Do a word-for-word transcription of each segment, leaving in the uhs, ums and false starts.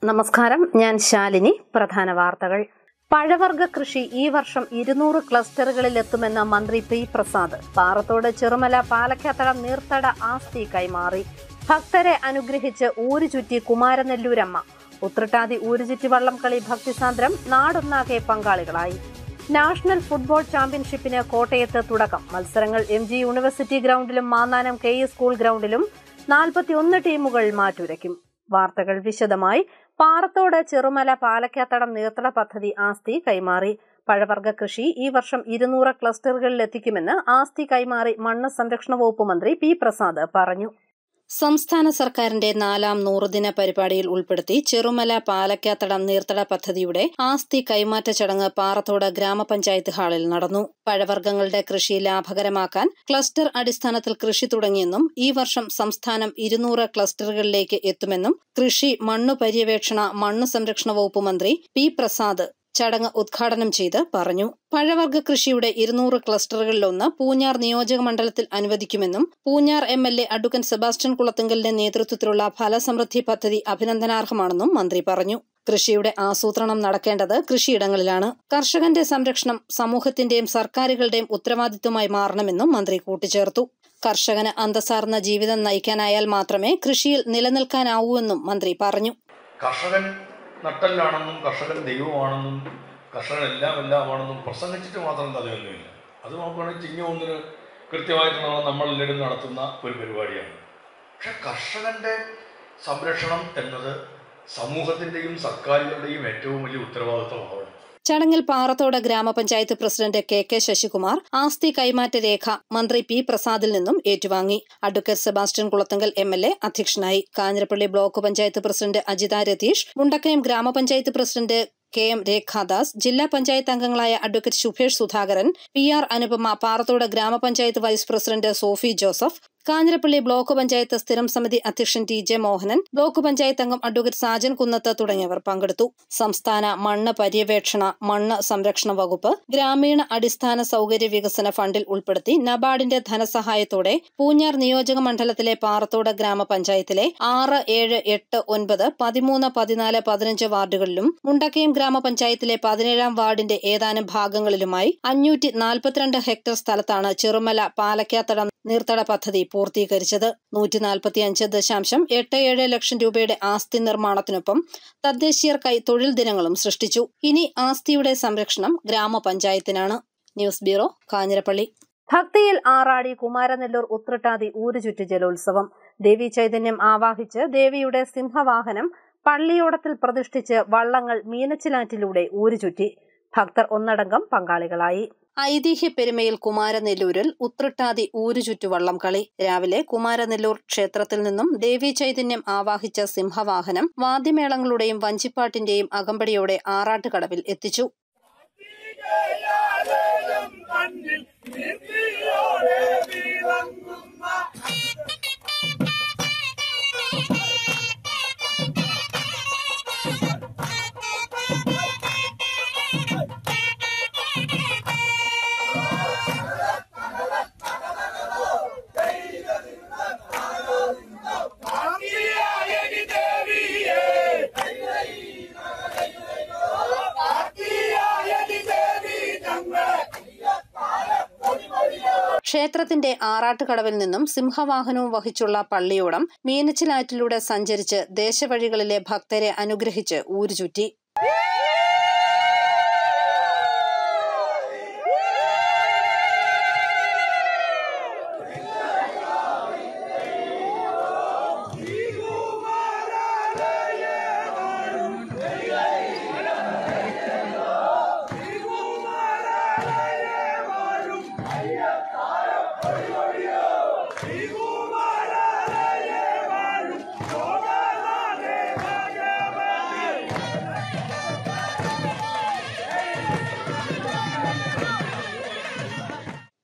നമസ്കാരം, ഞാൻ ശാലിനി. പ്രധാന വാർത്തകൾ. പഴവർഗ കൃഷി ഈ വർഷം ഇരുന്നൂറ് ക്ലസ്റ്ററുകളിൽ എത്തുമെന്ന മന്ത്രി പി പ്രസാദ്. പാറത്തോട്, ചെറുമല, പാലക്കാത്തടം നീർത്തട ആസ്തി കൈമാറി. ഭക്തരെ അനുഗ്രഹിച്ച് ഊരുചുറ്റി കുമാരനെല്ലൂരമ്മ. ഉത്രട്ടാതി ഊരുചുറ്റി വള്ളംകളി ഭക്തിസാന്ദ്രം, നാടൊന്നാകെ പങ്കാളികളായി. നാഷണൽ ഫുട്ബോൾ ചാമ്പ്യൻഷിപ്പിന് കോട്ടയത്ത് തുടക്കം. മത്സരങ്ങൾ എം ജി യൂണിവേഴ്സിറ്റി ഗ്രൗണ്ടിലും മാന്നാനം കെ ഇ സ്കൂൾ ഗ്രൗണ്ടിലും നാൽപ്പത്തിയൊന്ന് ടീമുകൾ മാറ്റുരയ്ക്കും. വാർത്തകൾ വിശദമായി. പാറത്തോട്, ചെറുമല, പാലക്കാത്തടം നീർത്തട പദ്ധതി ആസ്തി കൈമാറി. പഴവർഗ കൃഷി ഈ വർഷം ഇരുന്നൂറ് ക്ലസ്റ്ററുകളിൽ എത്തിക്കുമെന്ന് ആസ്തി കൈമാറി മണ്ണ് സംരക്ഷണ വകുപ്പ് മന്ത്രി പി പ്രസാദ് പറഞ്ഞു. സംസ്ഥാന സർക്കാരിന്റെ നാലാം നൂറുദിന പരിപാടിയിൽ ഉൾപ്പെടുത്തി ചെറുമല, പാലക്കാത്തടം നീർത്തട പദ്ധതിയുടെ ആസ്തി കൈമാറ്റ ചടങ്ങ് പാറത്തോട് ഗ്രാമപഞ്ചായത്ത് ഹാളിൽ നടന്നു. പഴവർഗ്ഗങ്ങളുടെ കൃഷി ലാഭകരമാക്കാൻ ക്ലസ്റ്റർ അടിസ്ഥാനത്തിൽ കൃഷി തുടങ്ങിയെന്നും ഈ വർഷം സംസ്ഥാനം ഇരുന്നൂറ് ക്ലസ്റ്ററുകളിലേക്ക് എത്തുമെന്നും കൃഷി, മണ്ണു പര്യവേക്ഷണ, മണ്ണ് സംരക്ഷണ വകുപ്പ് മന്ത്രി പി പ്രസാദ് ചടങ്ങ് ഉദ്ഘാടനം ചെയ്ത് പറഞ്ഞു. പഴവർഗ്ഗ കൃഷിയുടെ ഇരുന്നൂറ് ക്ലസ്റ്ററുകളിലൊന്ന് പൂഞ്ഞാർ നിയോജക മണ്ഡലത്തിൽ അനുവദിക്കുമെന്നും Poonjar M L A advocate Sebastian കുളത്തുങ്കലിന്റെ നേതൃത്വത്തിലുള്ള ഫലസമൃദ്ധി പദ്ധതി അഭിനന്ദനാർഹമാണെന്നും മന്ത്രി പറഞ്ഞു. കൃഷിയുടെ ആസൂത്രണം നടക്കേണ്ടത് കൃഷിയിടങ്ങളിലാണ്. കർഷകന്റെ സംരക്ഷണം സമൂഹത്തിന്റെയും സർക്കാരുകളുടെയും ഉത്തരവാദിത്വമായി മാറണമെന്നും മന്ത്രി കൂട്ടിച്ചേർത്തു. കർഷകന് അന്തസ്സാർന്ന ജീവിതം നയിക്കാനായാൽ മാത്രമേ കൃഷിയിൽ നിലനിൽക്കാനാവൂവെന്നും മന്ത്രി പറഞ്ഞു. കർഷകൻ നട്ടല്ലാണെന്നും കർഷകൻ ദൈവമാണെന്നും കർഷകൻ എല്ലാം എല്ലാമാണെന്നും പ്രസംഗിച്ചിട്ട് മാത്രം കഥയൊന്നുമില്ല. അത് നോക്കുകയാണെങ്കിൽ ചിങ്ങമൊന്നിന് കൃത്യമായിട്ട് നമ്മളെല്ലാവരും നടത്തുന്ന ഒരു പരിപാടിയാണ്. പക്ഷെ കർഷകന്റെ സംരക്ഷണം എന്നത് സമൂഹത്തിന്റെയും സർക്കാരുകളുടെയും ഏറ്റവും വലിയ ഉത്തരവാദിത്വമാണ്. ചടങ്ങിൽ പാറത്തോട് ഗ്രാമപഞ്ചായത്ത് പ്രസിഡന്റ് കെ കെ ശശികുമാർ ആസ്തി കൈമാറ്റ രേഖ മന്ത്രി പി പ്രസാദിൽ നിന്നും ഏറ്റുവാങ്ങി. Advocate Sebastian Kulathunkal M L A അധ്യക്ഷനായി. കാഞ്ഞിരപ്പള്ളി ബ്ലോക്ക് പഞ്ചായത്ത് പ്രസിഡന്റ് അജിത രതീഷ്, മുണ്ടക്കയം ഗ്രാമപഞ്ചായത്ത് പ്രസിഡന്റ് കെ എം രേഖാദാസ്, ജില്ലാ പഞ്ചായത്ത് അംഗങ്ങളായ advocate Shubhesh Sudhakaran, P R Anupama, Parathode ഗ്രാമപഞ്ചായത്ത് vice president Sophie Joseph, Kanjirappally block panchayat സ്ഥിരം സമിതി അധ്യക്ഷൻ T J Mohanan, block panchayat അംഗം അഡ്വക്കേറ്റ് സാജൻ കുന്നത്ത് തുടങ്ങിയവർ പങ്കെടുത്തു. സംസ്ഥാന മണ്ണ് പര്യവേക്ഷണ, മണ്ണ് സംരക്ഷണ വകുപ്പ് ഗ്രാമീണ അടിസ്ഥാന സൗകര്യ വികസന ഫണ്ടിൽ ഉൾപ്പെടുത്തി നബാർഡിന്റെ ധനസഹായത്തോടെ പൂഞ്ഞാർ നിയോജക മണ്ഡലത്തിലെ പാറത്തോട് ഗ്രാമപഞ്ചായത്തിലെ ആറ്, ഏഴ്, എട്ട്, ഒൻപത്, പതിമൂന്ന്, പതിനാല്, പതിനഞ്ച് വാർഡുകളിലും മുണ്ടക്കയം ഗ്രാമപഞ്ചായത്തിലെ പതിനേഴാം വാർഡിന്റെ ഏതാനും ഭാഗങ്ങളിലുമായി അഞ്ഞൂറ്റി നാൽപ്പത്തിരണ്ട് ഹെക്ടർ സ്ഥലത്താണ് ചെറുമല, പാലക്കാത്തടം നീർത്തട പദ്ധതി പൂർത്തീകരിച്ചത്. നൂറ്റി നാൽപ്പത്തി അഞ്ച് ദശാംശം എട്ട് ഏഴ് ലക്ഷം രൂപയുടെ ആസ്തി നിർമ്മാണത്തിനൊപ്പം തദ്ദേശീയർക്കായി തൊഴിൽ ദിനങ്ങളും സൃഷ്ടിച്ചു. ഇനി ആസ്തിയുടെ സംരക്ഷണം ഗ്രാമപഞ്ചായത്തിനാണ്. News bureau, Kanjirappally. ഭക്തിയിൽ ആറാടി കുമാരനെല്ലൂർ ഉത്രട്ടാതി ഊരുചുറ്റി ജലോത്സവം. ദേവി ചൈതന്യം ആവാഹിച്ച് ദേവിയുടെ സിംഹവാഹനം പള്ളിയോടത്തിൽ പ്രതിഷ്ഠിച്ച് വള്ളങ്ങൾ മീനച്ചിലാറ്റിലൂടെ ഊരുചുറ്റി. ഭക്തർ ഒന്നടങ്കം പങ്കാളികളായി. ഐതിഹ്യ പെരുമയിൽ കുമാരനെല്ലൂരിൽ ഉത്രട്ടാതി ഊരുചുറ്റു വള്ളം കളി. രാവിലെ കുമാരനെല്ലൂർ ക്ഷേത്രത്തിൽ നിന്നും ദേവി ചൈതന്യം ആവാഹിച്ച സിംഹവാഹനം വാദ്യമേളങ്ങളുടെയും വഞ്ചിപ്പാട്ടിന്റെയും അകമ്പടിയോടെ ആറാട്ടുകടവിൽ എത്തിച്ചു. ക്ഷേത്രത്തിന്റെ ആറാട്ടുകടവിൽ നിന്നും സിംഹവാഹനവും വഹിച്ചുള്ള പള്ളിയോടം മീനച്ചിലാറ്റിലൂടെ സഞ്ചരിച്ച് ദേശവഴികളിലെ ഭക്തരെ അനുഗ്രഹിച്ച് ഊരുചുറ്റി.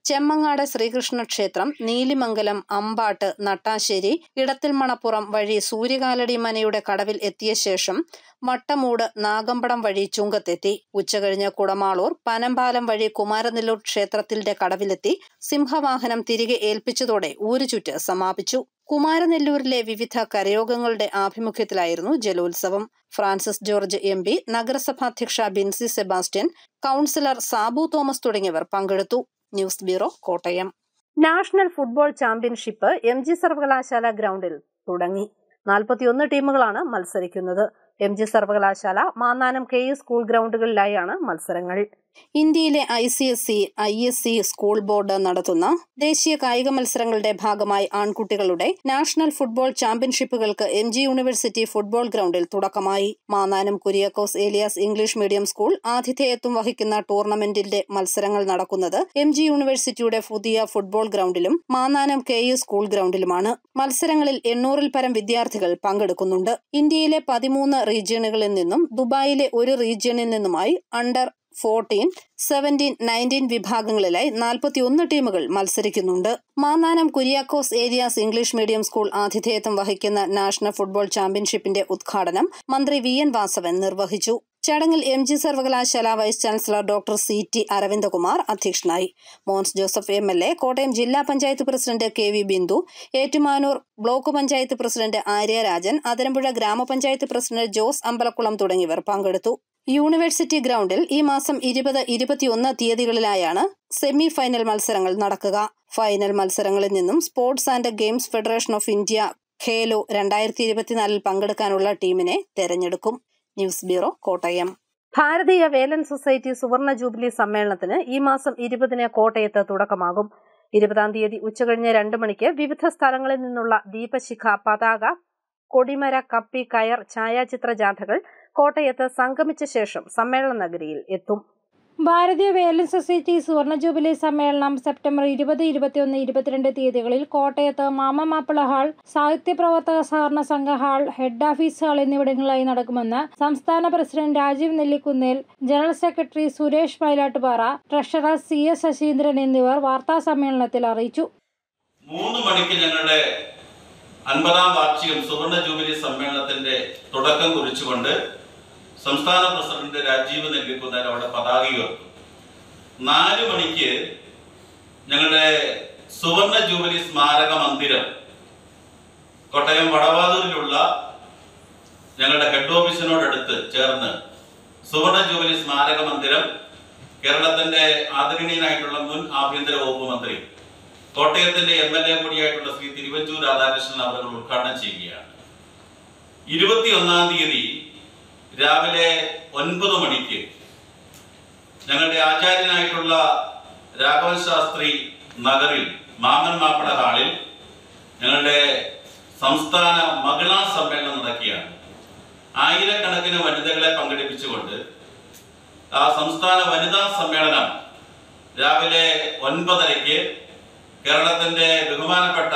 ചെമ്മങ്ങാട് ശ്രീകൃഷ്ണ ക്ഷേത്രം, നീലിമംഗലം, അമ്പാട്ട്, നട്ടാശ്ശേരി, ഇടത്തിൽ മണപ്പുറം വഴി സൂര്യകാലടി മനയുടെ കടവിൽ എത്തിയ ശേഷം വട്ടമൂട്, നാഗമ്പടം വഴി ചുങ്കത്തെത്തി. ഉച്ചകഴിഞ്ഞ് കുടമാളൂർ, പനമ്പാലം വഴി കുമാരനെല്ലൂർ ക്ഷേത്രത്തിന്റെ കടവിലെത്തി സിംഹവാഹനം തിരികെ ഏൽപ്പിച്ചതോടെ ഊരുചുറ്റ് സമാപിച്ചു. കുമാരനെല്ലൂരിലെ വിവിധ കരയോഗങ്ങളുടെ ആഭിമുഖ്യത്തിലായിരുന്നു ജലോത്സവം. ഫ്രാൻസിസ് ജോർജ് എം പി, നഗരസഭാധ്യക്ഷ ബിൻസി സെബാസ്റ്റ്യൻ, കൗൺസിലർ സാബു തോമസ് തുടങ്ങിയവർ പങ്കെടുത്തു. News bureau, Kottayam. National football championship M G സർവകലാശാല ഗ്രൗണ്ടിൽ തുടങ്ങി. നാൽപ്പത്തിയൊന്ന് ടീമുകളാണ് മത്സരിക്കുന്നത്. എം ജി സർവകലാശാല, മാന്നാനം കെ യു സ്കൂൾ ഗ്രൗണ്ടുകളിലായാണ് മത്സരങ്ങൾ. ഇന്ത്യയിലെ I C S C, I S C school board നടത്തുന്ന ദേശീയ കായിക മത്സരങ്ങളുടെ ഭാഗമായി ആൺകുട്ടികളുടെ നാഷണൽ ഫുട്ബോൾ ചാമ്പ്യൻഷിപ്പുകൾക്ക് M G university football ground തുടക്കമായി. Mannanam Kuriakose Elias English medium school ആതിഥേയത്വം വഹിക്കുന്ന ടൂർണമെന്റിന്റെ മത്സരങ്ങൾ നടക്കുന്നത് എം ജി യൂണിവേഴ്സിറ്റിയുടെ പുതിയ ഫുട്ബോൾ ഗ്രൗണ്ടിലും മാന്നാനം കെ യു സ്കൂൾ ഗ്രൗണ്ടിലുമാണ്. മത്സരങ്ങളിൽ എണ്ണൂറിൽ പരം വിദ്യാർത്ഥികൾ പങ്കെടുക്കുന്നുണ്ട്. ഇന്ത്യയിലെ പതിമൂന്ന് റീജിയനുകളിൽ നിന്നും ദുബായിലെ ഒരു റീജിയനിൽ നിന്നുമായി അണ്ടർ ഫോർട്ടീൻ, സെവൻറ്റീൻ, നയൻറ്റീൻ വിഭാഗങ്ങളിലായി നാൽപ്പത്തിയൊന്ന് ടീമുകൾ മത്സരിക്കുന്നുണ്ട്. Mannanam Kuriakose Elias English medium school ആതിഥേയത്വം വഹിക്കുന്ന നാഷണൽ ഫുട്ബോൾ ചാമ്പ്യൻഷിപ്പിന്റെ ഉദ്ഘാടനം മന്ത്രി വി എൻ വാസവൻ നിർവഹിച്ചു. ചടങ്ങിൽ എം ജി സർവകലാശാല vice chancellor doctor C T Aravindakumar അധ്യക്ഷനായി. Mons Joseph M L A, Kottayam ജില്ലാ panchayat president K V Bindu, Ettumanoor block panchayat president Arya Rajan, Athirampuzha ഗ്രാമപഞ്ചായത്ത് പ്രസിഡന്റ് ജോസ് അമ്പലക്കുളം തുടങ്ങിയവർ പങ്കെടുത്തു. യൂണിവേഴ്സിറ്റി ഗ്രൗണ്ടിൽ ഈ മാസം ഇരുപത്, ഇരുപത്തിയൊന്ന് തീയതികളിലായാണ് സെമി ഫൈനൽ മത്സരങ്ങൾ നടക്കുക. ഫൈനൽ മത്സരങ്ങളിൽ നിന്നും sports and games federation of India Khelo രണ്ടായിരത്തി ഇരുപത്തിനാലിൽ പങ്കെടുക്കാനുള്ള ടീമിനെ തെരഞ്ഞെടുക്കും. News bureau, Kottayam. Bharatiya Velan society സുവർണ ജൂബിലി സമ്മേളനത്തിന് ഈ മാസം ഇരുപതിന് കോട്ടയത്ത് തുടക്കമാകും. ഇരുപതാം തീയതി ഉച്ചകഴിഞ്ഞ് രണ്ട് മണിക്ക് വിവിധ സ്ഥലങ്ങളിൽ നിന്നുള്ള ദീപശിഖ, പതാക, കൊടിമര, കപ്പി, കയർ, ഛായാചിത്ര ജാഥകൾ കോട്ടയത്ത് സംഗമിച്ച ശേഷം സമ്മേളന നഗരിയിൽ എത്തും. ഭാരതീയ വേലൻ സൊസൈറ്റി സുവർണ ജൂബിലി സമ്മേളനം സെപ്റ്റംബർ ഇരുപത്, ഇരുപത്തിയൊന്ന്, ഇരുപത്തിരണ്ട് തീയതികളിൽ കോട്ടയത്ത് മാമ മാപ്പിള ഹാൾ, സാഹിത്യ പ്രവർത്തക സഹകരണ സംഘ ഹാൾ, ഹെഡ് ഓഫീസ് ഹാൾ എന്നിവിടങ്ങളിലായി നടക്കുമെന്ന് സംസ്ഥാന president Rajeev Nellikunnel, general secretary Suresh Mylattupara, treasurer C S Sasheendran എന്നിവർ വാർത്താ സമ്മേളനത്തിൽ അറിയിച്ചു. മൂന്ന് മണിക്ക് ഞങ്ങളുടെ അൻപതാം വാർഷികം സുവർണ ജൂബിലി സമ്മേളനത്തിന്റെ തുടക്കം കുറിച്ചുകൊണ്ട് സംസ്ഥാന പ്രസിഡന്റ് രാജീവ് നെല്ലിക്കുന്നേൽ അവിടെ പതാക ഉയർത്തും. നാല് മണിക്ക് ഞങ്ങളുടെ സുവർണ ജൂബിലി സ്മാരക മന്ദിരം കോട്ടയം വടവാതൂരിലുള്ള ഞങ്ങളുടെ ഹെഡ് ഓഫീസിനോടടുത്ത് ചേർന്ന് സുവർണ ജൂബിലി സ്മാരക മന്ദിരം കേരളത്തിന്റെ ആദരണീയനായിട്ടുള്ള മുൻ ആഭ്യന്തര വകുപ്പ് മന്ത്രി, കോട്ടയത്തിന്റെ എം എൽ എ കൂടിയായിട്ടുള്ള ശ്രീ തിരുവഞ്ചൂർ രാധാകൃഷ്ണൻ അവർ ഉദ്ഘാടനം ചെയ്യുകയാണ്. ഇരുപത്തിയൊന്നാം തീയതി രാവിലെ ഒൻപത് മണിക്ക് ഞങ്ങളുടെ ആചാര്യനായിട്ടുള്ള രാഘവൻ ശാസ്ത്രി നഗറിൽ മാമൻ മാപ്പിള ഹാളിൽ ഞങ്ങളുടെ സംസ്ഥാന മഹിളാ സമ്മേളനം നടക്കുകയാണ്. ആയിരക്കണക്കിന് വനിതകളെ പങ്കെടുപ്പിച്ചുകൊണ്ട് ആ സംസ്ഥാന വനിതാ സമ്മേളനം രാവിലെ ഒൻപതരയ്ക്ക് കേരളത്തിന്റെ ബഹുമാനപ്പെട്ട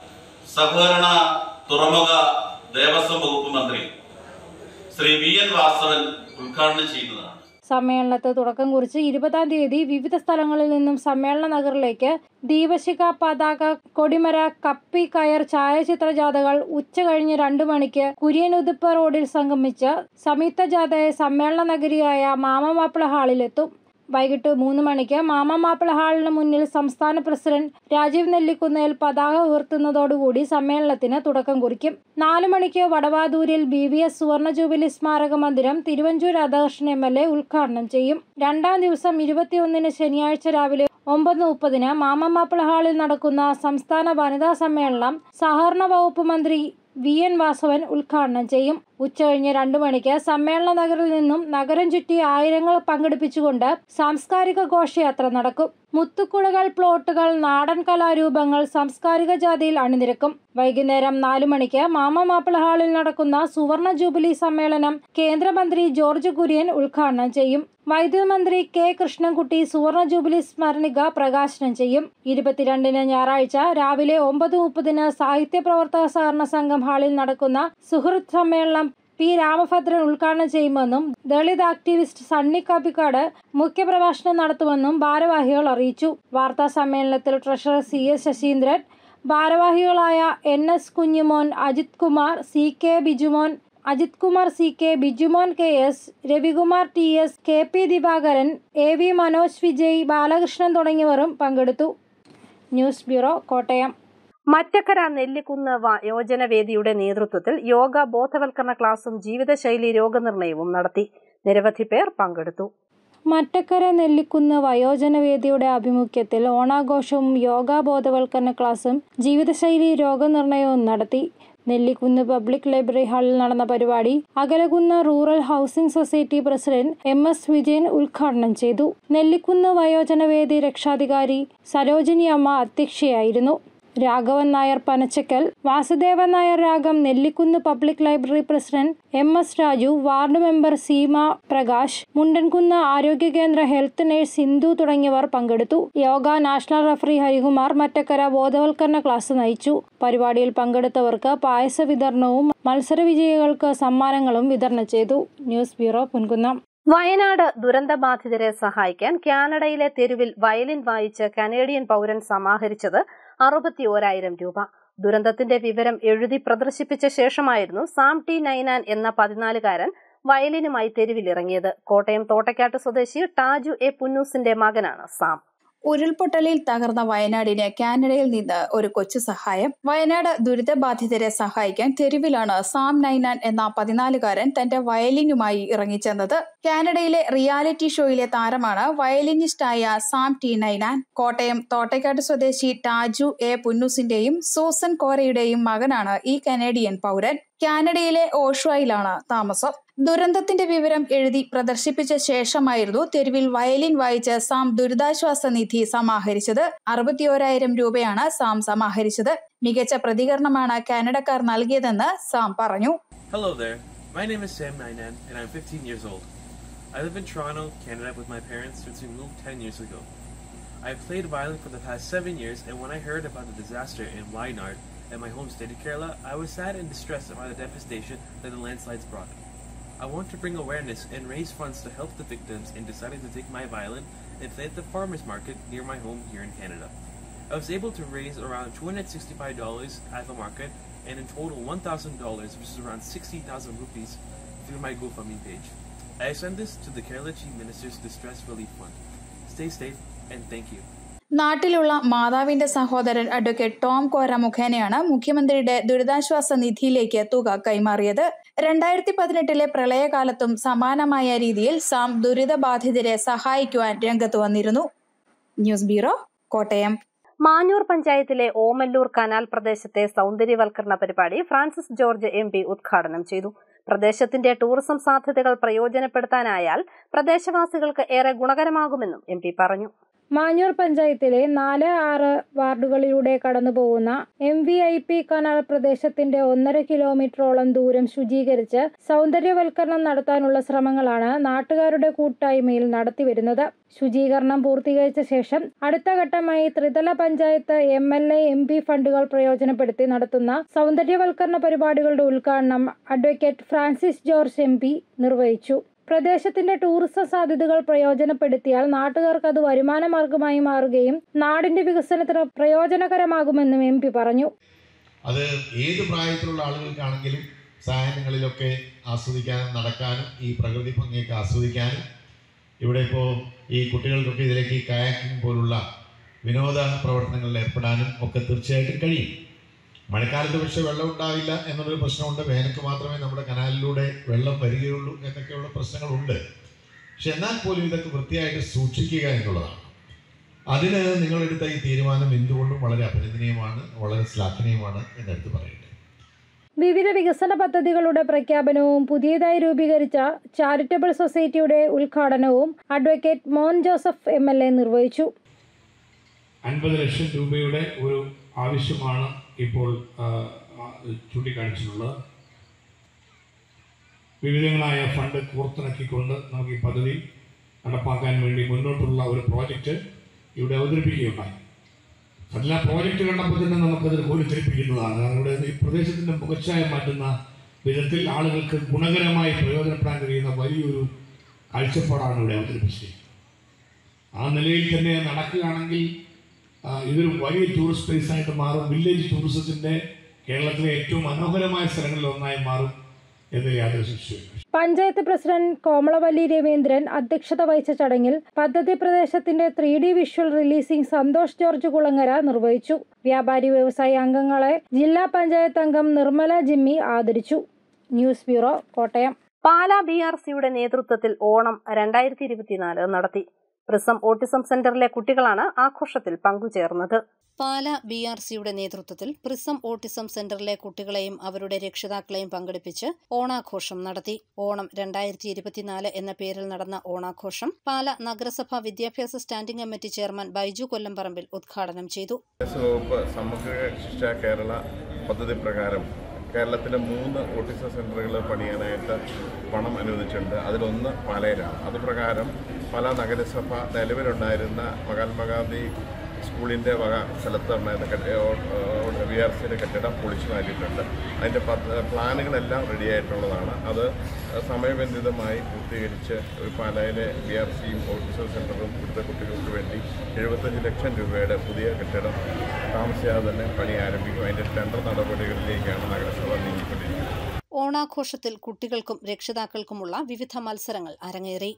സഹകരണ തുറമുഖ ദേവസ്വം വകുപ്പ് മന്ത്രി ശ്രീ വി എൻ വാസവൻ ഉദ്ഘാടനം ചെയ്യുന്നതാണ്. സമ്മേളനത്തെ തുടക്കം കുറിച്ച് ഇരുപതാം തീയതി വിവിധ സ്ഥലങ്ങളിൽ നിന്നും സമ്മേളന നഗറിലേക്ക് ദീപശിഖ, പതാക, കൊടിമര, കപ്പി, കയർ, ഛായാചിത്ര ജാഥകൾ ഉച്ച കഴിഞ്ഞ് രണ്ടു മണിക്ക് കുര്യനുതുപ്പ റോഡിൽ സംഗമിച്ച് സംയുക്ത ജാഥയെ സമ്മേളന നഗരിയായ മാമ മാപ്പിള ഹാളിലെത്തും. വൈകിട്ട് മൂന്ന് മണിക്ക് മാമ മാപ്പിള ഹാളിന് മുന്നിൽ സംസ്ഥാന പ്രസിഡന്റ് രാജീവ് നെല്ലിക്കുന്നേൽ പതാക ഉയർത്തുന്നതോടുകൂടി സമ്മേളനത്തിന് തുടക്കം കുറിക്കും. നാലു മണിക്ക് വടവാതൂരിൽ ബി വി എസ് സുവർണ ജൂബിലി സ്മാരക മന്ദിരം Thiruvanchoor Radhakrishnan M L A ഉദ്ഘാടനം ചെയ്യും. രണ്ടാം ദിവസം ഇരുപത്തിയൊന്നിന് ശനിയാഴ്ച രാവിലെ ഒമ്പത് മുപ്പതിന് മാമ മാപ്പിള ഹാളിൽ നടക്കുന്ന സംസ്ഥാന വനിതാ സമ്മേളനം സഹകരണ വകുപ്പ് മന്ത്രി വി എൻ വാസവൻ ഉദ്ഘാടനം ചെയ്യും. ഉച്ചകഴിഞ്ഞ് രണ്ടു മണിക്ക് സമ്മേളന നഗറിൽ നിന്നും നഗരം ചുറ്റി ആയിരങ്ങൾ പങ്കെടുപ്പിച്ചുകൊണ്ട് സാംസ്കാരിക ഘോഷയാത്ര നടക്കും. മുത്തുക്കുളകൾ, പ്ലോട്ടുകൾ, നാടൻ കലാരൂപങ്ങൾ സാംസ്കാരിക ജാഥയിൽ അണിനിരക്കും. വൈകുന്നേരം നാലു മണിക്ക് മാമ മാപ്പിള ഹാളിൽ നടക്കുന്ന സുവർണ ജൂബിലി സമ്മേളനം കേന്ദ്രമന്ത്രി ജോർജ് കുര്യൻ ഉദ്ഘാടനം ചെയ്യും. വൈദ്യുതി മന്ത്രി കെ കൃഷ്ണൻകുട്ടി സുവർണ ജൂബിലി സ്മരണിക പ്രകാശനം ചെയ്യും. ഇരുപത്തിരണ്ടിന് ഞായറാഴ്ച രാവിലെ ഒമ്പത് മുപ്പതിന് സാഹിത്യ പ്രവർത്തക സഹകരണ സംഘം ഹാളിൽ നടക്കുന്ന സുഹൃത്ത് സമ്മേളനം പി രാമഭദ്രൻ ഉദ്ഘാടനം ചെയ്യുമെന്നും ദളിത് ആക്ടിവിസ്റ്റ് സണ്ണി കാപ്പിക്കാട് മുഖ്യപ്രഭാഷണം നടത്തുമെന്നും ഭാരവാഹികൾ അറിയിച്ചു. വാർത്താ സമ്മേളനത്തിൽ ട്രഷറർ സി എസ് ശശീന്ദ്രൻ, ഭാരവാഹികളായ N S Kunjumon, Ajith Kumar, C K Bijumon Ajith Kumar C K, Bijumon K S, Ravikumar T S, K P Divakaran, A V Manoj Vijay, Balakrishnan തുടങ്ങിയവരും പങ്കെടുത്തു. News bureau, Kottayam. മറ്റക്കര നെല്ലിക്കുന്ന് വയോജനവേദിയുടെ നേതൃത്വത്തിൽ യോഗ ബോധവൽക്കരണ ക്ലാസും ജീവിതശൈലി രോഗനിർണയവും നടത്തി. നിരവധി പേർ പങ്കെടുത്തു. മറ്റക്കര നെല്ലിക്കുന്ന് വയോജനവേദിയുടെ ആഭിമുഖ്യത്തിൽ ഓണാഘോഷവും യോഗ ബോധവൽക്കരണ ക്ലാസും ജീവിതശൈലി രോഗനിർണയവും നടത്തി. നെല്ലിക്കുന്ന് പബ്ലിക് ലൈബ്രറി ഹാളിൽ നടന്ന പരിപാടി Akalakunnam rural housing society president M S Vijayan ഉദ്ഘാടനം ചെയ്തു. നെല്ലിക്കുന്ന് വയോജനവേദി രക്ഷാധികാരി സരോജിനി അമ്മ അധ്യക്ഷയായിരുന്നു. Raghavan Nair Panachakkal, Vasudevan Nair Ragam Nellikunnu public library president M S Raju, ward member Seema Prakash, Mundankunnu ആരോഗ്യ കേന്ദ്ര ഹെൽത്ത് നഴ്സ് സിന്ധു തുടങ്ങിയവർ പങ്കെടുത്തു. യോഗ നാഷണൽ റഫറി ഹരികുമാർ മറ്റക്കര ബോധവൽക്കരണ ക്ലാസ് നയിച്ചു. പരിപാടിയിൽ പങ്കെടുത്തവർക്ക് പായസ വിതരണവും മത്സര വിജയികൾക്ക് സമ്മാനങ്ങളും വിതരണം ചെയ്തു. News bureau, Ponkunnam. വയനാട് ദുരന്തബാധിതരെ സഹായിക്കാൻ കാനഡയിലെ തെരുവിൽ വയലിൻ വായിച്ച് കനേഡിയൻ പൗരൻ സമാഹരിച്ചത് അറുപത്തി ഓരായിരം രൂപ. ദുരന്തത്തിന്റെ വിവരം എഴുതി പ്രദർശിപ്പിച്ച ശേഷമായിരുന്നു സാം ടി നൈനാൻ എന്ന പതിനാലുകാരൻ വയലിനുമായി തെരുവിലിറങ്ങിയത്. കോട്ടയം തോട്ടക്കാട്ട് സ്വദേശി ടാജു എ പുന്നൂസിന്റെ മകനാണ് സാം. ഉരുൾപൊട്ടലിൽ തകർന്ന വയനാടിന് കാനഡയിൽ നിന്ന് ഒരു കൊച്ചു സഹായം. വയനാട് ദുരിതബാധിതരെ സഹായിക്കാൻ തെരുവിലാണ് സാം നൈനാൻ എന്ന പതിനാലുകാരൻ തന്റെ വയലിനുമായി ഇറങ്ങിച്ചെന്നത്. കാനഡയിലെ റിയാലിറ്റി ഷോയിലെ താരമാണ് വയലിനിസ്റ്റായ സാം ടി നൈനാൻ. കോട്ടയം തോട്ടക്കാട്ട് സ്വദേശി ടാജു എ പുന്നൂസിന്റെയും സൂസൻ കോരയുടെയും മകനാണ് ഈ കനേഡിയൻ പൗരൻ. കാനഡയിലെ ഓഷ്വയിലാണ് താമസം. ദുരന്തത്തിന്റെ വിവരം എഴുതി പ്രദർശിപ്പിച്ച ശേഷമായിരുന്നു തെരുവിൽ വയലിൻ വായിച്ച് സാം ദുരിതാശ്വാസ നിധി സമാഹരിച്ചത്. അറുപത്തിയോരായിരം രൂപയാണ് സാം സമാഹരിച്ചത്. മികച്ച പ്രതികരണമാണ് കാനഡക്കാർ നൽകിയതെന്ന് സാം പറഞ്ഞു. Hello there. My name is Sam Nainan and I'm fifteen years old. I live in Toronto, Canada with my parents since we moved ten years ago. I've played violin for the past seven years and when I heard about the disaster in Wayanad at my home state of Kerala, I was sad and distressed about the devastation that the landslides brought. I want to bring awareness and raise funds to help the victims and decided to take my violin and play at the farmers market near my home here in Canada. I was able to raise around two hundred sixty-five dollars at the market and in total one thousand dollars, which is around sixty thousand rupees, through my GoFundMe page. I send this to the Kerala Chief Minister's Distress Relief Fund. Stay safe and thank you. നാട്ടിലുള്ള മാതാവിന്റെ സഹോദരൻ advocate Tom കോര മുഖേനയാണ് മുഖ്യമന്ത്രിയുടെ ദുരിതാശ്വാസ നിധിയിലേക്ക് തുക കൈമാറിയത്. രണ്ടായിരത്തി പതിനെട്ടിലെ പ്രളയകാലത്തും സമാനമായ രീതിയിൽ സാം ദുരിതബാധിതരെ സഹായിക്കുവാൻ രംഗത്ത് വന്നിരുന്നു. News bureau, Kottayam. മാഞ്ഞൂർ പഞ്ചായത്തിലെ ഓമല്ലൂർ കനാൽ പ്രദേശത്തെ സൗന്ദര്യവൽക്കരണ പരിപാടി ഫ്രാൻസിസ് ജോർജ് എം പി ഉദ്ഘാടനം ചെയ്തു. പ്രദേശത്തിന്റെ ടൂറിസം സാധ്യതകൾ പ്രയോജനപ്പെടുത്താനായാൽ പ്രദേശവാസികൾക്ക് ഏറെ ഗുണകരമാകുമെന്നും എം പി പറഞ്ഞു. മാഞ്ഞൂർ പഞ്ചായത്തിലെ നാല് ആറ് വാർഡുകളിലൂടെ കടന്നുപോകുന്ന M V I P canal പ്രദേശത്തിന്റെ ഒന്നര കിലോമീറ്ററോളം ദൂരം ശുചീകരിച്ച് സൗന്ദര്യവൽക്കരണം നടത്താനുള്ള ശ്രമങ്ങളാണ് നാട്ടുകാരുടെ കൂട്ടായ്മയിൽ നടത്തിവരുന്നത്. ശുചീകരണം പൂർത്തീകരിച്ച ശേഷം അടുത്ത ഘട്ടമായി ത്രിതല panchayat M L A M P ഫണ്ടുകൾ പ്രയോജനപ്പെടുത്തി നടത്തുന്ന സൗന്ദര്യവൽക്കരണ പരിപാടികളുടെ ഉദ്ഘാടനം advocate Francis George M P നിർവഹിച്ചു. പ്രദേശത്തിന്റെ ടൂറിസം സാധ്യതകൾ പ്രയോജനപ്പെടുത്തിയാൽ നാട്ടുകാർക്ക് അത് വരുമാന മാർഗമായി മാറുകയും നാടിന്റെ വികസനത്തിന് പ്രയോജനകരമാകുമെന്നും എം പി പറഞ്ഞു. അത് ഏത് പ്രായത്തിലുള്ള ആളുകൾക്കാണെങ്കിലും സായാഹ്നങ്ങളിലൊക്കെ ആസ്വദിക്കാനും നടക്കാനും ഈ പ്രകൃതി ഭംഗിയൊക്കെ ആസ്വദിക്കാനും ഇവിടെ ഇപ്പോൾ ഈ കുട്ടികൾക്കൊക്കെ ഇതിലേക്ക് കയാക്കിംഗ് പോലുള്ള വിനോദ പ്രവർത്തനങ്ങളിൽ ഏർപ്പെടാനും ഒക്കെ തീർച്ചയായിട്ടും കഴിയും. മഴക്കാലത്ത് പക്ഷേ വെള്ളം ഉണ്ടാവില്ല എന്നുള്ളൊരു പ്രശ്നമുണ്ട്. വേനൽക്ക് മാത്രമേ നമ്മുടെ കനാലിലൂടെ വെള്ളം വരികയുള്ളൂ എന്നൊക്കെയുള്ള പ്രശ്നങ്ങളുണ്ട്. പക്ഷെ എന്നാൽ പോലും ഇതൊക്കെ വൃത്തിയായിട്ട് സൂക്ഷിക്കുക എന്നുള്ളതാണ്. അതിന് നിങ്ങളെടുത്ത ഈ തീരുമാനം എന്തുകൊണ്ടും വളരെ അഭിനന്ദനീയമാണ്, വളരെ ശ്ലാഘനീയമാണ് എന്നെടുത്ത് പറയട്ടെ. വിവിധ വികസന പദ്ധതികളുടെ പ്രഖ്യാപനവും പുതിയതായി രൂപീകരിച്ച ചാരിറ്റബിൾ സൊസൈറ്റിയുടെ ഉദ്ഘാടനവും അഡ്വക്കേറ്റ് മോൻ ജോസഫ് എം എൽ എ നിർവഹിച്ചു. അൻപത് ലക്ഷം രൂപയുടെ ഒരു ആവശ്യമാണ് ഇപ്പോൾ ചൂണ്ടിക്കാണിച്ചിട്ടുള്ളത്. വിവിധങ്ങളായ ഫണ്ട് കോർത്തിണക്കിക്കൊണ്ട് നമുക്ക് ഈ പദ്ധതി നടപ്പാക്കാൻ വേണ്ടി മുന്നോട്ടുള്ള ഒരു പ്രോജക്റ്റ് ഇവിടെ അവതരിപ്പിക്കുകയുണ്ടായി. എല്ലാ പ്രോജക്റ്റ് കണ്ടപ്പോൾ തന്നെ നമുക്കതിൽ കോരിച്ചരിപ്പിക്കുന്നതാണ്. കാരണം ഇവിടെ ഈ പ്രദേശത്തിൻ്റെ മുഖച്ഛായ മാറ്റുന്ന വിധത്തിൽ ആളുകൾക്ക് ഗുണകരമായി പ്രയോജനപ്പെടാൻ കഴിയുന്ന വലിയൊരു കാഴ്ചപ്പാടാണ് ഇവിടെ അവതരിപ്പിച്ചത്. ആ നിലയിൽ തന്നെ നടക്കുകയാണെങ്കിൽ ഇതൊരു വലിയ ടൂറിസ്റ്റ് പ്ലേസ് ആയിട്ട് മാറും. വില്ലേജ് ടൂറിസത്തിൻ്റെ കേരളത്തിലെ ഏറ്റവും മനോഹരമായ സ്ഥലങ്ങളിൽ ഒന്നായി മാറും എന്ന് യാതൊരു സംശയമില്ല. പഞ്ചായത്ത് പ്രസിഡന്റ് കോമളവല്ലി രവീന്ദ്രൻ അധ്യക്ഷത വഹിച്ച ചടങ്ങിൽ പദ്ധതി പ്രദേശത്തിന്റെ three D visual releasing Santhosh George Kulangara നിർവഹിച്ചു. വ്യാപാരി വ്യവസായി അംഗങ്ങളെ ജില്ലാ പഞ്ചായത്ത് അംഗം നിർമ്മല ജിമ്മി ആദരിച്ചു. News bureau, Kottayam. Pala B R സിയുടെ നേതൃത്വത്തിൽ ഓണം രണ്ടായിരത്തി ഇരുപത്തിനാല് നടത്തി. പ്രിസം ഓട്ടിസം സെന്ററിലെ കുട്ടികളാണ് ആഘോഷത്തിൽ പങ്കുചേർന്നത്. പാലാ ബി ആർ സിയുടെ നേതൃത്വത്തിൽ പ്രിസം ഓട്ടിസം സെന്ററിലെ കുട്ടികളെയും അവരുടെ രക്ഷിതാക്കളെയും പങ്കെടുപ്പിച്ച് ഓണാഘോഷം നടത്തി. ഓണം രണ്ടായിരത്തി ഇരുപത്തിനാല് എന്ന പേരിൽ നടന്ന ഓണാഘോഷം പാലാ നഗരസഭ വിദ്യാഭ്യാസ standing committee chairman Baiju Kollamparambil ഉദ്ഘാടനം ചെയ്തു. സമഗ്ര ശിക്ഷ കേരള പദ്ധതി പ്രകാരം കേരളത്തിലെ മൂന്ന് ഓട്ടിസം സെൻ്ററുകൾ പണിയാനായിട്ട് പണം അനുവദിച്ചിട്ടുണ്ട്. അതിലൊന്ന് പാലയിലാണ്. അതുപ്രകാരം പാലാ നഗരസഭ നിലവിലുണ്ടായിരുന്ന മഹാത്മാഗാന്ധി സ്കൂളിൻ്റെ വക സ്ഥലത്തുണ്ടായിരുന്ന ബി ആർ സിയുടെ കെട്ടിടം പൊളിച്ചു മാറ്റിയിട്ടുണ്ട്. അതിൻ്റെ പ്ലാനുകളെല്ലാം റെഡിയായിട്ടുള്ളതാണ്. അത് സമയബന്ധിതമായി പൂർത്തീകരിച്ച് പാലായിലെ ബി ആർ സിയും ഓട്ടിസം സെൻ്ററും ഇവിടുത്തെ കുട്ടികൾക്ക് വേണ്ടി എഴുപത്തഞ്ച് ലക്ഷം രൂപയുടെ പുതിയ കെട്ടിടം താമസിയാതെ തന്നെ പണി ആരംഭിക്കും. അതിൻ്റെ ടെൻഡർ നടപടികളിലേക്കാണ് നഗരസഭ നീങ്ങിക്കൊണ്ടിരിക്കുന്നത്. ഓണാഘോഷത്തിൽ കുട്ടികൾക്കും രക്ഷിതാക്കൾക്കുമുള്ള വിവിധ മത്സരങ്ങൾ അരങ്ങേറി.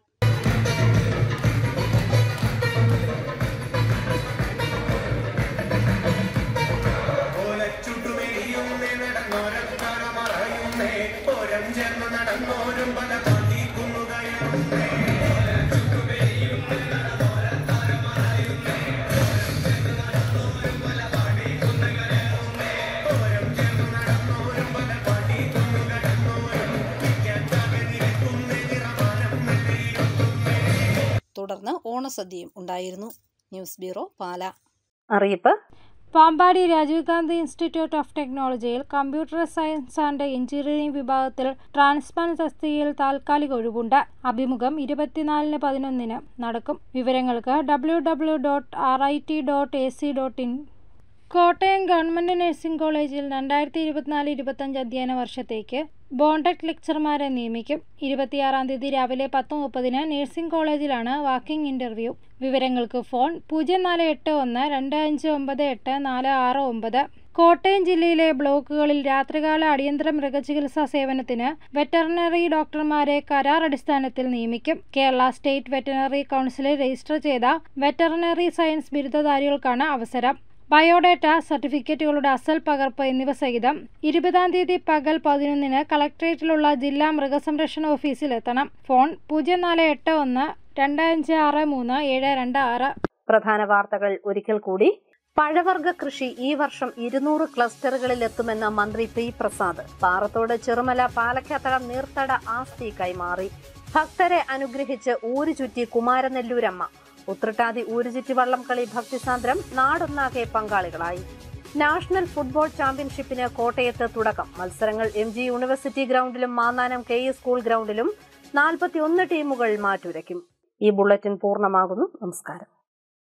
തുടർന്ന് ഓണസദ്യയും ഉണ്ടായിരുന്നു. News bureau, Pala. അറിയിപ്പ്. പാമ്പാടി രാജീവ് ഗാന്ധി ഇൻസ്റ്റിറ്റ്യൂട്ട് ഓഫ് ടെക്നോളജിയിൽ കമ്പ്യൂട്ടർ സയൻസ് ആൻഡ് എഞ്ചിനീയറിംഗ് വിഭാഗത്തിൽ ട്രാൻസ്പ്ലാന്റ് തസ്തികയിൽ താൽക്കാലിക ഒഴിവുണ്ട്. അഭിമുഖം ഇരുപത്തിനാലിന് പതിനൊന്നിന് നടക്കും. വിവരങ്ങൾക്ക് W W dot R I T dot A C dot in. Kottayam government nursing കോളേജിൽ രണ്ടായിരത്തി ഇരുപത്തിനാല് ഇരുപത്തഞ്ച് അധ്യയന വർഷത്തേക്ക് ബോണ്ടഡ് ലെക്ചർമാരെ നിയമിക്കും. ഇരുപത്തിയാറാം തീയതി രാവിലെ പത്ത് മുപ്പതിന് നഴ്സിംഗ് കോളേജിലാണ് വാക്കിംഗ് ഇന്റർവ്യൂ. വിവരങ്ങൾക്ക് ഫോൺ പൂജ്യം നാല് എട്ട് ഒന്ന് രണ്ട് അഞ്ച് ഒമ്പത് എട്ട് നാല് ആറ് ഒമ്പത്. കോട്ടയം ജില്ലയിലെ ബ്ലോക്കുകളിൽ രാത്രികാല അടിയന്തര മൃഗചികിത്സാ സേവനത്തിന് വെറ്ററിനറി ഡോക്ടർമാരെ കരാർ അടിസ്ഥാനത്തിൽ നിയമിക്കും. കേരള സ്റ്റേറ്റ് വെറ്ററിനറി കൗൺസിലിൽ രജിസ്റ്റർ ചെയ്ത വെറ്ററിനറി സയൻസ് ബിരുദധാരികൾക്കാണ് അവസരം. ബയോഡാറ്റ, സർട്ടിഫിക്കറ്റുകളുടെ അസൽ പകർപ്പ് എന്നിവ സഹിതം ഇരുപതാം തീയതി പകൽ പതിനൊന്നിന് കളക്ടറേറ്റിലുള്ള ജില്ലാ മൃഗസംരക്ഷണ ഓഫീസിൽ എത്തണം. ഫോൺ പൂജ്യം നാല് എട്ട് ഒന്ന് രണ്ട് അഞ്ച് ആറ് മൂന്ന് ഏഴ് രണ്ട് ആറ്. പ്രധാന വാർത്തകൾ ഒരിക്കൽ കൂടി. പഴവർഗ കൃഷി ഈ വർഷം ഇരുന്നൂറ് ക്ലസ്റ്ററുകളിൽ എത്തുമെന്ന് മന്ത്രി പി പ്രസാദ്. പാറത്തോട്, ചെറുമല, പാലക്കാത്തടം നീർത്തട ആസ്തി കൈമാറി. ഭക്തരെ അനുഗ്രഹിച്ച് ഊരു ചുറ്റി കുമാരനെല്ലൂരമ്മ. ഉത്രട്ടാതി ഊരുചുറ്റി വള്ളംകളി ഭക്തിസാന്ദ്രം, നാടൊന്നാകെ പങ്കാളികളായി. നാഷണൽ ഫുട്ബോൾ ചാമ്പ്യൻഷിപ്പിന് കോട്ടയത്ത് തുടക്കം. മത്സരങ്ങൾ എം ജി യൂണിവേഴ്സിറ്റി ഗ്രൗണ്ടിലും മാന്നാനം കെ ഇ സ്കൂൾ ഗ്രൗണ്ടിലും നാൽപ്പത്തിയൊന്ന് ടീമുകൾ മാറ്റുരയ്ക്കും. ഈ ബുള്ളറ്റിൻ പൂർണ്ണമാകുന്നു. നമസ്കാരം.